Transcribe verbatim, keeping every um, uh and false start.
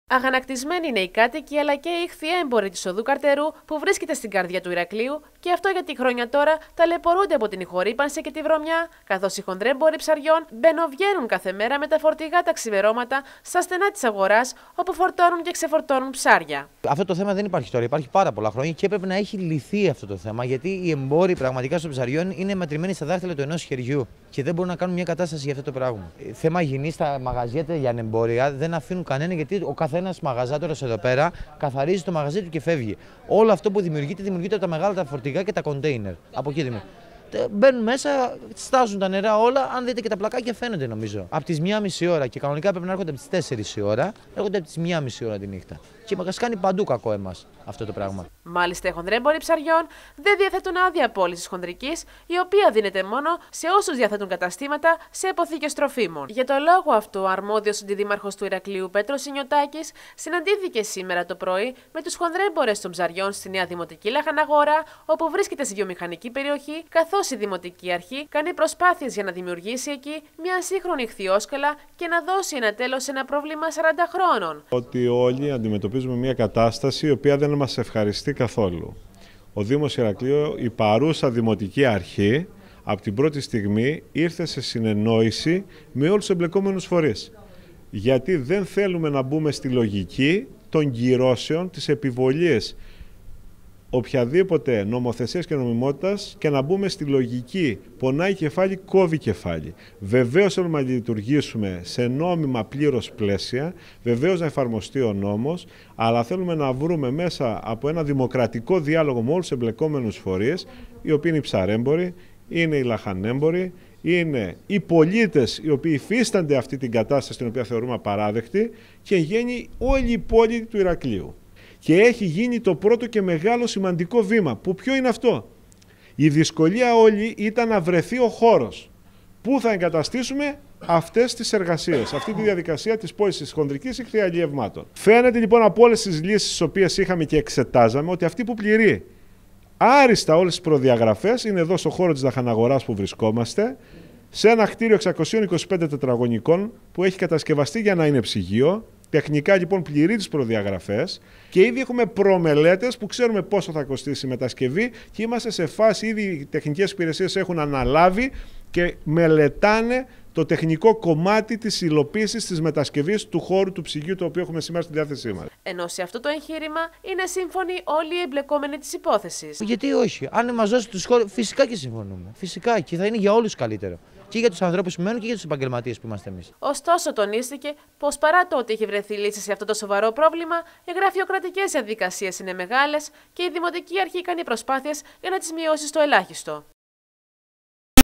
Αγανακτισμένοι είναι οι κάτοικοι αλλά και οι ηχθιέμποροι της οδού Καρτερού που βρίσκεται στην καρδιά του Ηρακλείου, και αυτό γιατί χρόνια τώρα ταλαιπωρούνται από την ηχορύπανση και τη βρωμιά, καθώς οι χονδρέμποροι ψαριών μπαινοβγαίνουν κάθε μέρα με τα φορτηγά τα ξημερώματα στα στενά της αγοράς, όπου φορτώνουν και ξεφορτώνουν ψάρια. Αυτό το θέμα δεν υπάρχει τώρα, υπάρχει πάρα πολλά χρόνια και έπρεπε να έχει λυθεί αυτό το θέμα, γιατί οι εμπόροι πραγματικά στο ψαριών είναι μετρημένοι στα δάχτυλα του ενός χεριού και δεν μπορούν να κάνουν μια κατάσταση για αυτό το πράγμα. Θέμα υγιεινής στα μαγαζιά για εμπόρια δεν αφήνουν κανένα, γιατί ο καθένας μαγαζάτορας εδώ πέρα καθαρίζει το μαγαζί του και φεύγει. Όλο αυτό που δημιουργείται, δημιουργείται από τα μεγάλα τα φορτηγά και τα κοντέινερ. Από εκεί δημιουργείται. Μπαίνουν μέσα, στάζουν τα νερά όλα. Αν δείτε και τα πλακάκια, φαίνονται νομίζω. Από τις μία μισή ώρα, και κανονικά πρέπει να έρχονται από τις τέσσερις η ώρα, έρχονται από τις μία μισή ώρα τη νύχτα. Και μας κάνει παντού κακό εμάς αυτό το πράγμα. Μάλιστα, οι χονδρέμποροι ψαριών δεν διαθέτουν άδεια πώλησης χονδρικής, η οποία δίνεται μόνο σε όσους διαθέτουν καταστήματα σε αποθήκες τροφίμων. Για το λόγο αυτό, ο αρμόδιος αντιδήμαρχος του Ηρακλείου, Πέτρος Σινιωτάκης, συναντήθηκε σήμερα το πρωί με τους χονδρέμπορες των ψαριών στη νέα δημοτική Λαχαναγορά, όπου βρίσκεται στη βιομηχανική περιοχή, καθώς η Δημοτική Αρχή κάνει προσπάθειες για να δημιουργήσει εκεί μια σύγχρονη ηχθιόσκαλα και να δώσει ένα τέλος σε ένα πρόβλημα σαράντα χρόνων. Ότι όλοι αντιμετωπίζουμε μια κατάσταση η οποία δεν μας ευχαριστεί καθόλου. Ο Δήμος Ηρακλείου, η παρούσα Δημοτική Αρχή, από την πρώτη στιγμή ήρθε σε συνεννόηση με όλους τους εμπλεκόμενους φορείς. Γιατί δεν θέλουμε να μπούμε στη λογική των κυρώσεων, της επιβολής οποιαδήποτε νομοθεσίας και νομιμότητας, και να μπούμε στη λογική πονάει κεφάλι, κόβει κεφάλι. Βεβαίως θέλουμε να λειτουργήσουμε σε νόμιμα πλήρως πλαίσια, βεβαίως να εφαρμοστεί ο νόμος, αλλά θέλουμε να βρούμε μέσα από ένα δημοκρατικό διάλογο με όλους τους εμπλεκόμενους φορείς, οι οποίοι είναι οι ψαρέμποροι, είναι οι λαχανέμποροι, είναι οι πολίτες οι οποίοι υφίστανται αυτή την κατάσταση την οποία θεωρούμε απαράδεκτη, και γίνει όλη η πόλη του Ηρακλείου. Και έχει γίνει το πρώτο και μεγάλο σημαντικό βήμα. Που ποιο είναι αυτό? Η δυσκολία όλη ήταν να βρεθεί ο χώρος. Πού θα εγκαταστήσουμε αυτές τις εργασίες, αυτή τη διαδικασία της πώλησης χονδρικής ηχθιαλιευμάτων. Φαίνεται λοιπόν από όλες τις λύσεις τις οποίες είχαμε και εξετάζαμε, ότι αυτή που πληρεί άριστα όλες τις προδιαγραφές είναι εδώ στο χώρο της Λαχαναγοράς που βρισκόμαστε, σε ένα κτίριο εξακόσιων είκοσι πέντε τετραγωνικών που έχει κατασκευαστεί για να είναι ψυγείο. Τεχνικά λοιπόν πληρεί τις προδιαγραφές, και ήδη έχουμε προμελέτες που ξέρουμε πόσο θα κοστίσει η μετασκευή, και είμαστε σε φάση, ήδη οι τεχνικές υπηρεσίες έχουν αναλάβει και μελετάνε το τεχνικό κομμάτι της υλοποίησης της μετασκευής του χώρου του ψυγείου, το οποίο έχουμε σήμερα στη διάθεσή μας. Ενώ σε αυτό το εγχείρημα είναι σύμφωνοι όλοι οι εμπλεκόμενοι της υπόθεσης. Γιατί όχι? Αν μας δώσει τους χώρους, φυσικά και συμφωνούμε. Φυσικά, και θα είναι για όλους καλύτερο. Και για τους ανθρώπους που μένουν και για τους επαγγελματίες που είμαστε εμείς. Ωστόσο, τονίστηκε πως παρά το ότι έχει βρεθεί λύση σε αυτό το σοβαρό πρόβλημα, οι γραφειοκρατικές διαδικασίες είναι μεγάλες και η Δημοτική Αρχή κάνει προσπάθειες για να τις μειώσει στο ελάχιστο.